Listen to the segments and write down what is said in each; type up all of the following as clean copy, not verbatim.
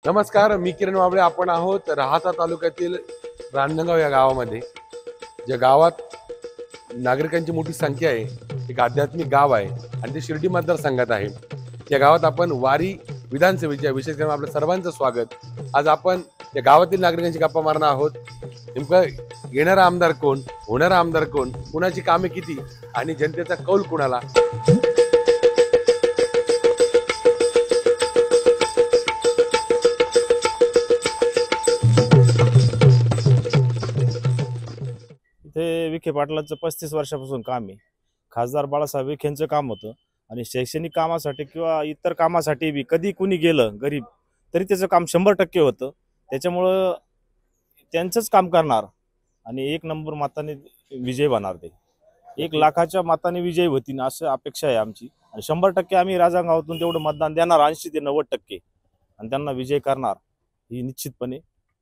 नमस्कार, मी किरण वाबळे. आपण आहोत राहाता तालुक्यातील रांजणगाव या गावामध्ये. ज्या गावात नागरिकांची मोठी संख्या आहे, एक आध्यात्मिक गाव आहे आणि ते शिर्डी मतदारसंघात आहे. या गावात आपण वारी विधानसभेच्या विशेष करून आपलं सर्वांचं स्वागत. आज आपण या गावातील नागरिकांची गप्पा मारणार आहोत. नेमकं येणारा आमदार कोण, होणारा आमदार कोण, कुणाची कामे किती आणि जनतेचा कौल कुणाला. ते विखे पाटलांचं 35 वर्षापासून काम आहे. खासदार बाळासाहेब विखेंचं काम होतं आणि शैक्षणिक कामासाठी किंवा इतर कामासाठी बी कधी कुणी गेलं गरीब तरी त्याचं काम 100% होतं. त्याच्यामुळं त्यांचंच काम करणार आणि 1 नंबर मताने विजय होणार. ते 1 लाखाच्या मताने विजय होतील असं अपेक्षा आहे आमची आणि 100% आम्ही राजांगावातून तेवढं मतदान देणार, 80 ते 90% आणि त्यांना विजय करणार ही निश्चितपणे.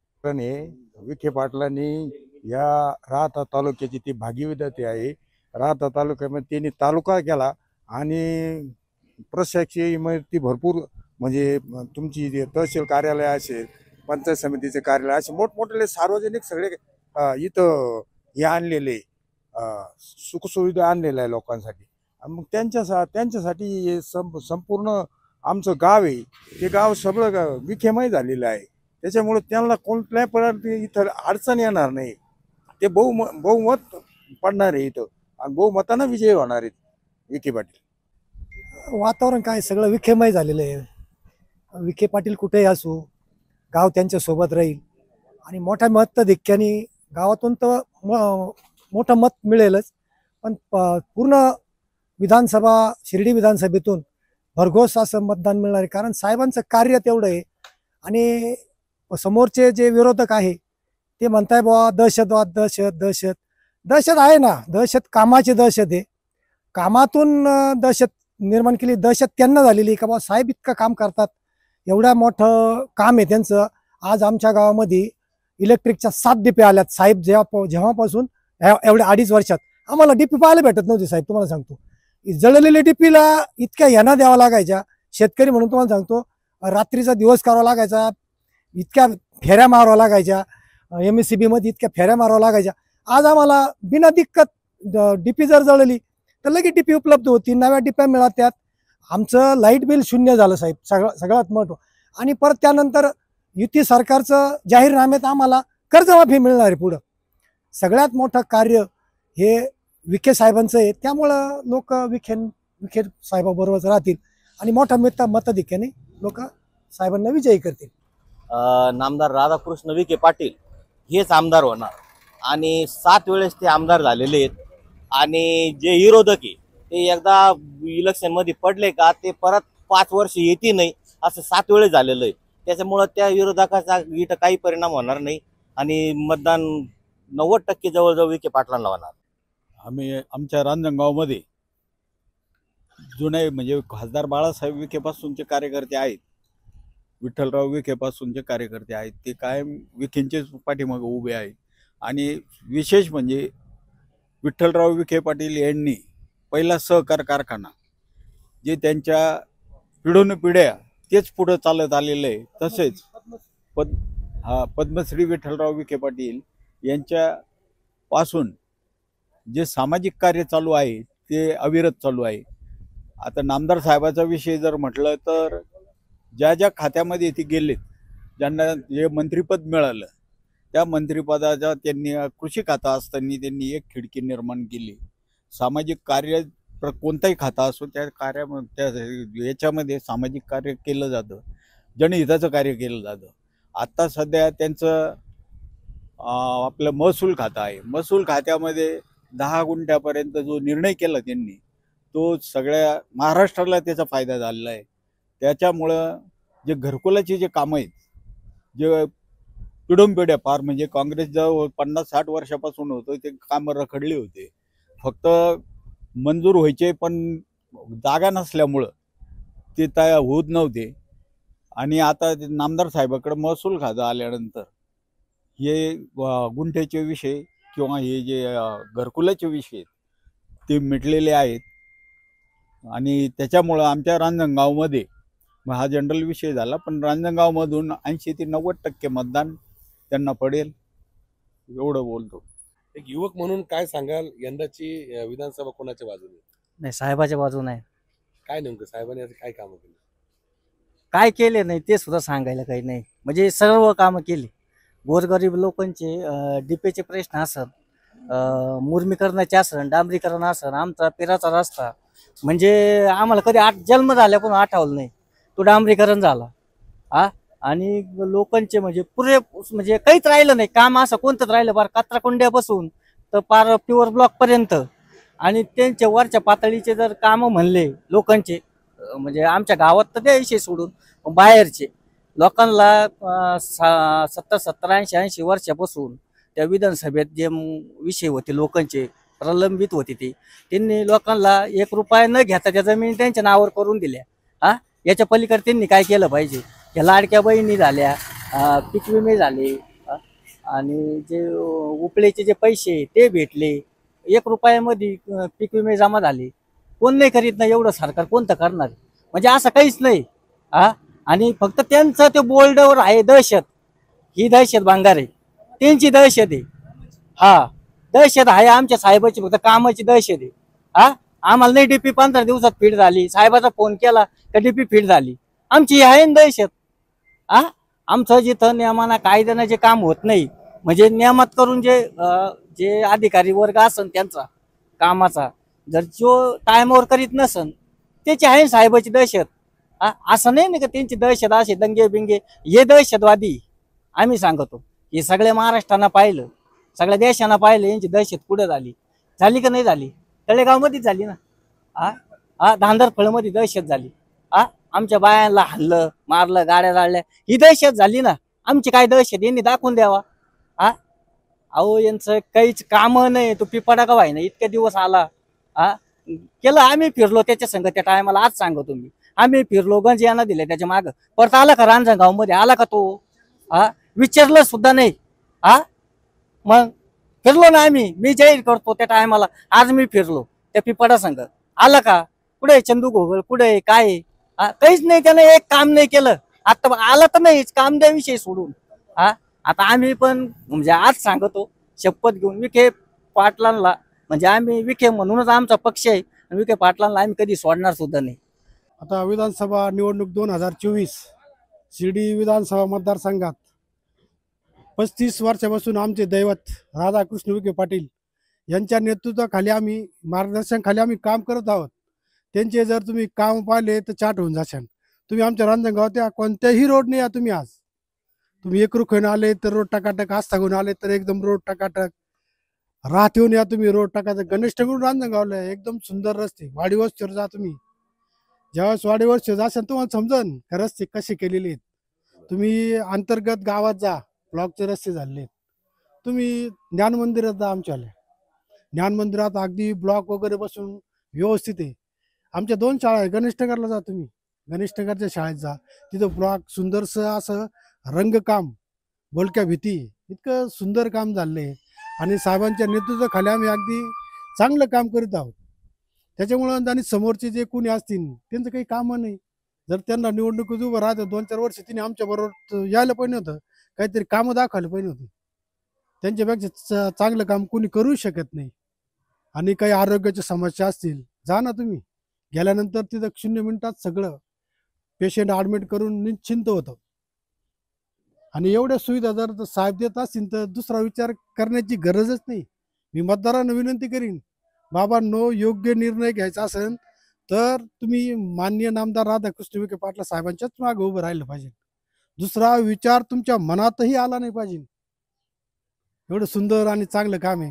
विखे पाटलांनी या राहाता तालुक्याची ती भागीदारी आहे. राहाता तालुक्यामध्ये त्यांनी तालुका केला आणि प्रशासकीय इमारती भरपूर, म्हणजे तुमची जे तहसील कार्यालय असेल, पंचायत समितीचे कार्यालय असे मोठमोठे सार्वजनिक सगळे इथं हे आणलेले सुखसुविधा आणलेल्या आहे लोकांसाठी. मग त्यांच्यासाठी हे संपूर्ण आमचं गाव आहे, ते गाव सगळं विखेमय झालेलं आहे. त्याच्यामुळे त्यांना कोणत्याही प्रकारे इथं अडचण येणार नाही. ते बहुमत पडणार आहे इथं आणि बहुमतानं विजय होणार आहेत विखे पाटील. वातावरण काय सगळं विखेमय झालेलं आहे. विखे पाटील कुठेही असू, गाव त्यांच्या सोबत राहील आणि मोठ्या मतधिक्याने गावातून तर मोठं मत मिळेलच, पण पूर्ण विधानसभा शिर्डी विधानसभेतून भरघोस असं मतदान मिळणार आहे. कारण साहेबांचं कार्य तेवढं आहे आणि समोरचे जे विरोधक आहे ते म्हणताय बुवा दहशतवाद, दहशत आहे ना. दहशत कामाची दहशत आहे. कामातून दहशत निर्माण केली. दहशत त्यांना झालेली का बुवा साहेब इतकं काम करतात, एवढ्या मोठं काम आहे त्यांचं. आज आमच्या गावामध्ये इलेक्ट्रिकच्या 7 डिपे आल्यात. साहेब जेव्हापासून एवढ्या 2.5 वर्षात आम्हाला डीपी पाहायला भेटत नव्हती. साहेब तुम्हाला सांगतो, जळलेल्या डीपीला इतक्या यांना द्यावा लागायच्या. शेतकरी म्हणून तुम्हाला सांगतो, रात्रीचा दिवस करावा लागायचा, इतक्या फेऱ्या माराव्या लागायच्या, MSCB मध्ये इतक्या फेऱ्या माराव्या लागायच्या. आज आम्हाला बिना दिक्कत डीपी जर जळली तर लगेच डीपी उपलब्ध होती, नव्या डिप्या मिळतात. आमचं लाईट बिल 0 झालं साहेब, सगळ्यात महत्व. आणि परत त्यानंतर युती सरकारचं जाहीरनाम्यात आम्हाला कर्जमाफी मिळणार आहे. पुढं सगळ्यात मोठं कार्य हे विखे साहेबांचं आहे. त्यामुळं लोक विखे साहेबाबरोबर राहतील आणि मोठ्या मतधिक्याने लोक साहेबांना विजयी करतील. नामदार राधाकृष्ण विखे पाटील हेच आमदार होणार आणि 7 वेळेस ते आमदार झालेले आहेत. आणि जे विरोधक आहे ते एकदा इलेक्शन मध्ये पडले का ते परत 5 वर्ष येते नाही, असं 7 वेळेस झालेलं आहे. त्याच्यामुळं त्या विरोधकाचा इथं काही परिणाम होणार नाही आणि मतदान 90% जवळजवळ विखे पाटलांना होणार. आम्ही आमच्या रांजणगावमध्ये जुने म्हणजे खासदार बाळासाहेब विखेपासूनचे कार्यकर्ते आहेत, विठ्ठलराव विखेपासूनचे कार्यकर्ते आहेत. ते कायम विखेंचेच पाठीमागे उभे आहेत. आणि विशेष म्हणजे विठ्ठलराव विखे पाटील यांनी पहिला सहकार कारखाना जे त्यांच्या पिढ्यानपिढ्या तेच पुढं चालत आलेलं आहे. तसेच पद्मश्री विठ्ठलराव विखे पाटील यांच्यापासून जे सामाजिक कार्य चालू आहे ते अविरत चालू आहे. आता नामदार साहेबाचा विषय जर म्हटलं तर ज्या खात्यामध्ये ते गेलेत, ज्यांना जे मंत्रिपद मिळालं त्या मंत्रिपदाचा त्यांनी कृषी खाता असताना त्यांनी एक खिडकी निर्माण केली. सामाजिक कार्य कोणताही खाता असो त्या याच्यामध्ये सामाजिक कार्य केलं जातं, जनहिताचं कार्य केलं जातं. आत्ता सध्या त्यांचं आपलं महसूल खातं आहे. महसूल खात्यामध्ये 10 गुंठ्यापर्यंत जो निर्णय केला त्यांनी तो सगळ्या महाराष्ट्राला त्याचा फायदा झालेला आहे. त्याच्यामुळं जे घरकुलाचे जे कामं आहेत, जे पिढ्या फार म्हणजे काँग्रेस जवळ 50-60 वर्षापासून होतं ते कामं रखडले होते, फक्त मंजूर व्हायचे पण जागा नसल्यामुळं ते होत नव्हते. आणि आता नामदार साहेबाकडे महसूल खातं आल्यानंतर हे गुंठ्याचे विषय किंवा हे जे घरकुलाचे विषय ते मिटलेले आहेत. आणि त्याच्यामुळं आमच्या रांजणगावमध्ये मग हा जनरल विषय झाला. पण रांजणगावमधून 80 ते 90% मतदान त्यांना पडेल एवढं बोलतो. एक युवक म्हणून काय सांगाल, यंदाची विधानसभा कोणाच्या बाजूने? नाही, साहेबाच्या बाजूने आहे. काय नेमकं साहेबांनी असं काय कामं केली? काय केले नाही ते सुद्धा सांगायला काही नाही. म्हणजे सर्व कामं केली. गोरगरीब लोकांचे डिपेचे प्रश्न असन, मुरमीकरणाचे असन, डांबरीकरण असन, आमचा पेराचा रस्ता म्हणजे आम्हाला कधी जन्म झाल्या पण आठवलं नाही तो डांबरीकरण झाला. आणि लोकांचे म्हणजे पुरे म्हणजे काहीच राहिलं नाही काम असं कोणतंच राहिलं बरं, कचराकुंड्यापासून तर पार प्युअर ब्लॉक पर्यंत. आणि त्यांच्या वरच्या पातळीचे जर कामं म्हणले लोकांचे म्हणजे आमच्या गावात तर द्यायचे सोडून, पण बाहेरचे लोकांना 70, 80 वर्षापासून त्या विधानसभेत जे विषय होते लोकांचे प्रलंबित होते ते त्यांनी लोकांना 1 रुपया न घेता त्या जमिनी त्यांच्या नावावर करून दिल्या. याच्या पलीकडे त्यांनी काय केलं पाहिजे? या लाडक्या बहिणी झाल्या, पीक विमे झाले, आणि जे उपलेचे जे पैसे ते भेटले, 1 रुपयामध्ये पीक विमे जमा झाले. कोण नाही करीत नाही, एवढं सरकार कोणतं करणार? म्हणजे असं काहीच नाही. आणि फक्त त्यांचं ते बोर्डवर आहे दहशत, ही दहशत भांगार आहे, त्यांची दहशत आहे. दहशत आहे आमच्या साहेबाची फक्त कामाची दहशत आहे. आम्हाला नाही डीपी 15 दिवसात फिट झाली, साहेबाचा फोन केला का डीपी फिट झाली, आमची आहे ना दहशत. आमचं जिथं नियमाना कायद्यानं जे काम होत नाही म्हणजे नियमात करून जे अधिकारी वर्ग असन त्यांचा कामाचा जर जो टायमावर करीत नसन त्याची आहे साहेबाची दहशत. असं नाही ना का त्यांची दहशत असे दंगे बिंगे हे दहशतवादी. आम्ही सांगतो हे सगळ्या महाराष्ट्रानं पाहिलं, सगळ्या देशानं पाहिलं यांची दहशत कुठं झाली का नाही झाली? तळेगावमध्येच झाली ना. धांदरफळमध्ये दहशत झाली. आमच्या बायांना हल्लं मारलं, गाड्या जाळल्या, ही दहशत झाली ना. आमची काय दहशत यांनी दाखवून द्यावा. अहो यांचं काहीच काम नाही. तो पिपाडा का व्हायना इतके दिवस आला. केलं आम्ही फिरलो त्याच्या संग त्या टायमाला. आज सांगतो मी, आम्ही फिरलो गंज यांना दिले त्याच्या माग. परत आला का रांजणगाव मध्ये? आला का तो? विचारलं सुद्धा नाही. मग फिरलो ना आम्ही, मी जाहीर करतो त्या टायमाला. आज मी फिरलो त्या पिपाडा संघ, आला का? कुठे चंदू घोगळ, कुठे काय? काहीच नाही, त्यानं एक काम नाही केलं. आता आला तर नाहीच, काम द्याविषयी सोडून. आता आम्ही पण म्हणजे आज सांगतो शपथ घेऊन विखे पाटलांना, म्हणजे आम्ही विखे म्हणूनच आमचा पक्ष आहे, विखे पाटलांना आम्ही कधी सोडणार सुद्धा नाही. आता विधानसभा निवडणूक 2024 शिर्डी विधानसभा मतदारसंघात 35 वर्षापासून आमचे दैवत राधाकृष्ण विखे पाटील यांच्या नेतृत्वाखाली आम्ही मार्गदर्शनाखाली आम्ही काम करत आहोत. त्यांचे जर तुम्ही काम पाहिले तर चाट होऊन जाशाल. तुम्ही आमच्या रांजणगावात कोणत्याही रोडने या, तुम्ही एकरुखून आले तर रोड टकाटक, आस्थागून आले तर एकदम रोड टकाटक, राहतेहून या तुम्ही रोड टकाटक, गणेशकडून रांजणगावला एकदम सुंदर रस्ते. वाडी वस्तीवर जा तुम्ही, ज्यावेळेस वाडी वस्तीवर जाशाल तुम्हाला समजन का रस्ते कसे केलेले आहेत. तुम्ही अंतर्गत गावात जा, ब्लॉकचे रस्ते झाले. तुम्ही ज्ञान मंदिरात जा, आमच्याला ज्ञान मंदिरात अगदी ब्लॉक वगैरे बसून व्यवस्थित आहे. आमच्या 2 शाळा आहे, गणेशनगरला जा तुम्ही, गणेशनगरच्या शाळेत जा, तिथं ब्लॉक सुंदरसं असं रंगकाम, बोलक्या भीती इतकं सुंदर काम झालंय. आणि साहेबांच्या नेतृत्वाखाली आम्ही अगदी चांगलं काम करीत आहोत. त्याच्यामुळं आणि समोरचे जे कोणी असतील त्यांचं काही कामं नाही. जर त्यांना निवडणुकीत उभं राहतं 2-4 वर्ष तिने आमच्या बरोबर यायला पाहिजे होतं, काहीतरी कामं दाखवायला पाहिजे होती. त्यांच्यापेक्षा चांगलं काम कोणी करू शकत नाही. आणि काही आरोग्याच्या समस्या असतील, जा ना तुम्ही, गेल्यानंतर तिथं 0 मिनिटात सगळं पेशंट ॲडमिट करून निश्चिंत होतं. आणि एवढ्या सुविधा जर साहेब देत असतील तर दुसरा विचार करण्याची गरजच नाही. मी मतदारांना विनंती करीन, बाबांनो योग्य निर्णय घ्यायचा असेल तर तुम्ही माननीय नामदार राधाकृष्ण विखे पाटील साहेबांच्याच मागे उभं राहिलं पाहिजे. दुसरा विचार तुमच्या मनातही आला नाही पाहिजे. एवढं सुंदर आणि चांगलं काम आहे.